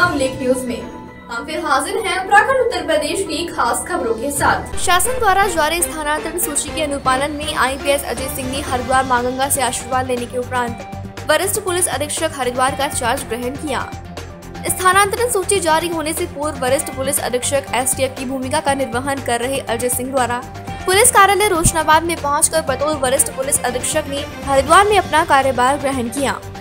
सलाम lake news में हम फिर हाजिर हैं उत्तराखंड उत्तर प्रदेश की खास खबरों के साथ। शासन द्वारा जारी स्थानांतरण सूची के अनुपालन में IPS अजय सिंह ने हरिद्वार मांगंगा से आशीर्वाद लेने के उपरांत वरिष्ठ पुलिस अधीक्षक हरिद्वार का चार्ज ग्रहण किया। स्थानांतरण सूची जारी होने से पूर्व वरिष्ठ पुलिस अधीक्षक STF की भूमिका का निर्वहन कर रहे अजय सिंह द्वारा पुलिस कार्यालय रोशनाबाद में पहुंचकर बतौर वरिष्ठ पुलिस अधीक्षक ने हरिद्वार में अपना कार्यभार ग्रहण किया।